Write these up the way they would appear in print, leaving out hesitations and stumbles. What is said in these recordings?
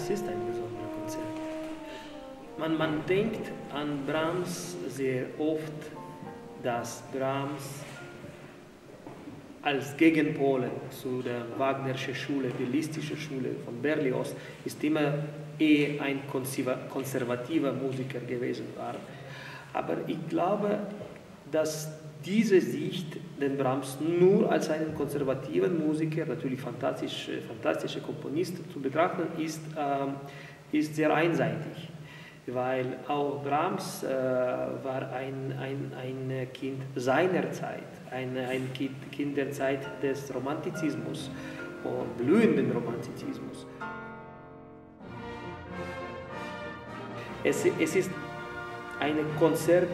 es ist ein besonderes Konzert. Man denkt an Brahms sehr oft, dass Brahms als Gegenpol zu der Wagnerischen Schule, die Listische Schule von Berlioz, ist immer ein konservativer Musiker gewesen war. Aber ich glaube, dass diese Sicht den Brahms nur als einen konservativen Musiker, natürlich fantastische Komponist zu betrachten, ist sehr einseitig. Weil auch Brahms war ein Kind seiner Zeit, ein Kind der Zeit des Romantizismus, blühenden Romantizismus. Es ist ein Konzert,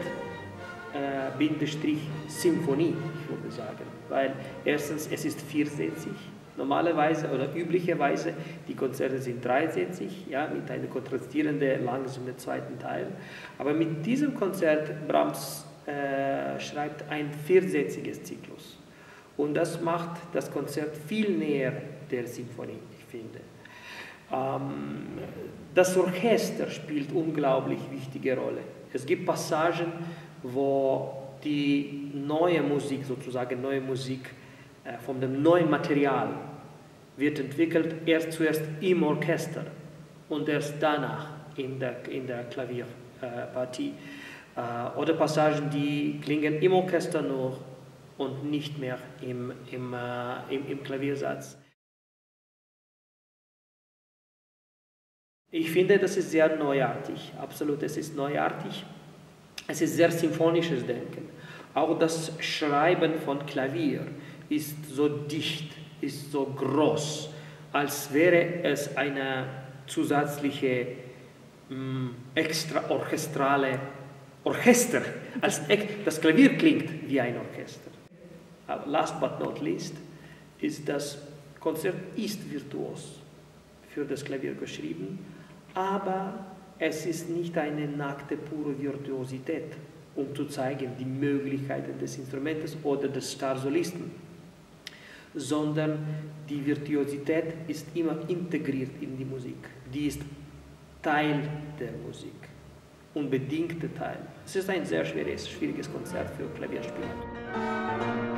Symphonie, ich würde sagen, weil erstens, es ist viersätzig, normalerweise oder üblicherweise, die Konzerte sind dreisätzig, ja, mit einem kontrastierenden, langsamen zweiten Teil, aber mit diesem Konzert, Brahms schreibt ein viersätziges Zyklus und das macht das Konzert viel näher der Symphonie, ich finde. Das Orchester spielt unglaublich wichtige Rolle. Es gibt Passagen, wo die neue Musik, sozusagen neue Musik von dem neuen Material wird entwickelt, zuerst im Orchester und erst danach in der Klavierpartie. Oder Passagen, die klingen im Orchester nur und nicht mehr im Klaviersatz. Ich finde, das ist sehr neuartig, absolut, es ist neuartig. Es ist sehr symphonisches Denken. Auch das Schreiben von Klavier ist so dicht, ist so groß, als wäre es eine zusätzliche extra orchestrale Orchester. Das Klavier klingt wie ein Orchester. Aber last but not least ist das Konzert virtuos für das Klavier geschrieben, aber es ist nicht eine nackte, pure Virtuosität, um zu zeigen die Möglichkeiten des Instrumentes oder des Starsolisten, sondern die Virtuosität ist immer integriert in die Musik. Die ist Teil der Musik, unbedingter Teil. Es ist ein sehr schwieriges Konzert für Klavierspieler.